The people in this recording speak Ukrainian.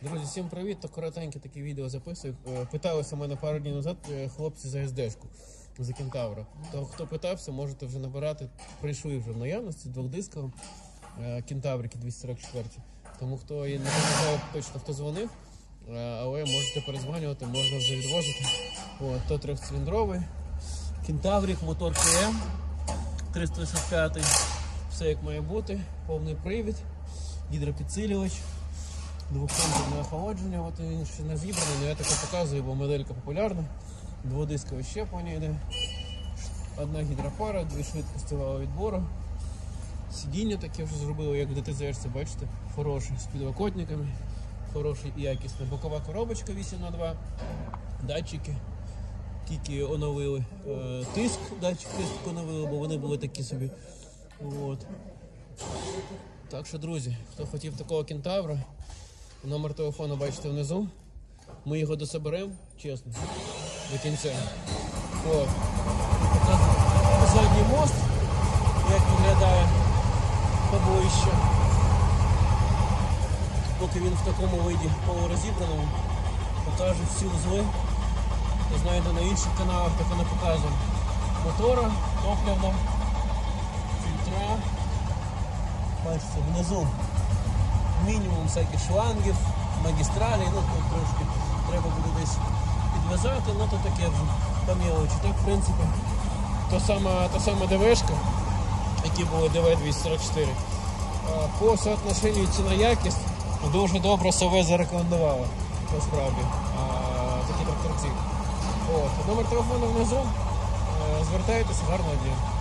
Друзі, всім привіт! То коротеньке таке відео записую. Питалися мене пару днів назад хлопці за СД-шку, за Кентавра. То хто питався, можете вже набирати. Прийшли вже в наявності двохдисковим Кентаврики 244. Тому хто не пам'ятає точно, хто дзвонив, але можете перезванювати, можна вже відвозити. То трьохциліндровий Кентаврик, мотор КМ 365, все як має бути, повний привід, гідропідсилювач. Двохцентровне охолодження, от він ще не зібраний, але я таке показую, бо моделька популярна. Дводискове щеплення йде. Одна гідропара, дві швидкості валового відбору. Сидіння таке вже зробили, як в ДТЗ-шці, бачите, хороше, з підлокотниками, хороше і якісне. Бокова коробочка 8х2, датчики, тільки оновили, датчик тиск оновили, бо вони були такі собі. Так що, друзі, хто хотів такого Кентавра, номер телефону бачите внизу. Ми його дособеремо, чесно, до кінця. Задній мост, як виглядає поближче. Поки він в такому виді полурозібраному, покажу всі узли. Ви знаєте, на інших каналах так не показуємо. Мотора, топливна, фільтра. Бачите, внизу мінімум всяких шлангів, магістралей, тут трошки треба буде десь підв'язати, то таке вже по мелочі. Так, в принципі, та сама ДВшка, які були ДВ-244. По соотношенню ціна-якість дуже добре СВ зарекомендувала, насправді, такі тракторці. Номер телефону внизу, звертайтеся, гарного дня.